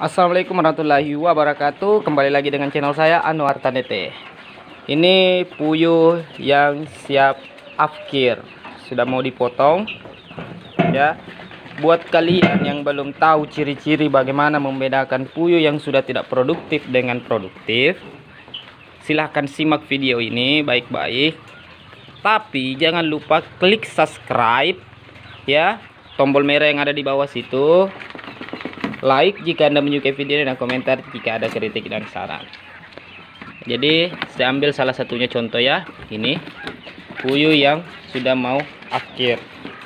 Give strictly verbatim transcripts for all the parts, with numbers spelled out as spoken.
Assalamualaikum warahmatullahi wabarakatuh. Kembali lagi dengan channel saya Anwar Tanete. Ini puyuh yang siap afkir, sudah mau dipotong ya. Buat kalian yang belum tahu ciri-ciri bagaimana membedakan puyuh yang sudah tidak produktif dengan produktif, silahkan simak video ini baik-baik. Tapi jangan lupa klik subscribe ya, tombol merah yang ada di bawah situ. Like jika Anda menyukai video ini, dan komentar jika ada kritik dan saran. Jadi saya ambil salah satunya contoh ya. Ini puyuh yang sudah mau akhir.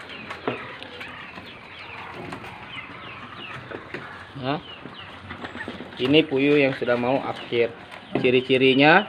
Nah, ini puyuh yang sudah mau akhir. Ciri-cirinya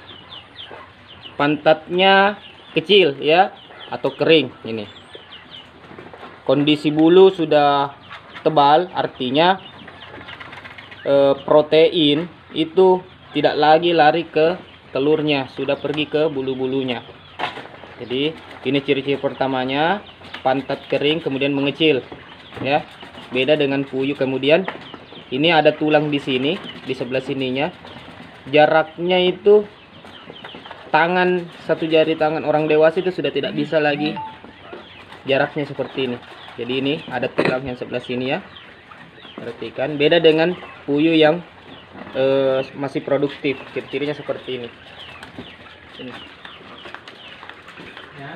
pantatnya kecil ya, atau kering ini. Kondisi bulu sudah tebal, artinya e, protein itu tidak lagi lari ke telurnya, sudah pergi ke bulu-bulunya. Jadi ini ciri-ciri pertamanya, pantat kering kemudian mengecil ya, beda dengan puyuh. Kemudian ini ada tulang di sini, di sebelah sininya, jaraknya itu tangan, satu jari tangan orang dewasa itu sudah tidak bisa lagi jaraknya seperti ini. Jadi ini ada tulang yang sebelah sini ya, perhatikan, beda dengan puyuh yang e, masih produktif. Ciri-cirinya seperti ini, ini. Ya.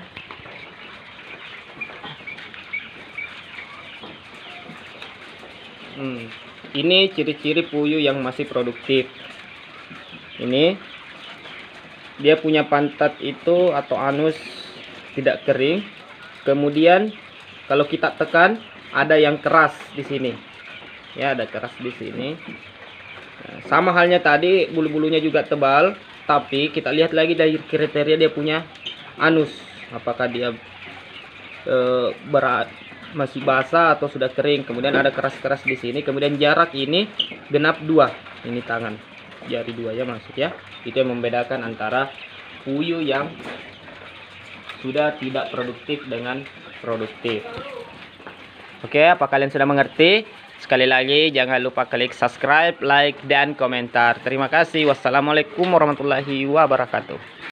Hmm. Ini ciri-ciri puyuh yang masih produktif. Ini dia punya pantat itu atau anus tidak kering, kemudian kalau kita tekan ada yang keras di sini ya, ada keras di sini. Nah, sama halnya tadi, bulu-bulunya juga tebal, tapi kita lihat lagi dari kriteria dia punya anus, apakah dia e, berat, masih basah atau sudah kering. Kemudian ada keras-keras di sini. Kemudian jarak ini genap dua, ini tangan jari dua ya masuk ya. Itu yang membedakan antara puyuh yang sudah tidak produktif dengan produktif. Oke, apa kalian sudah mengerti? Sekali lagi jangan lupa klik subscribe, like, dan komentar. Terima kasih. Wassalamualaikum warahmatullahi wabarakatuh.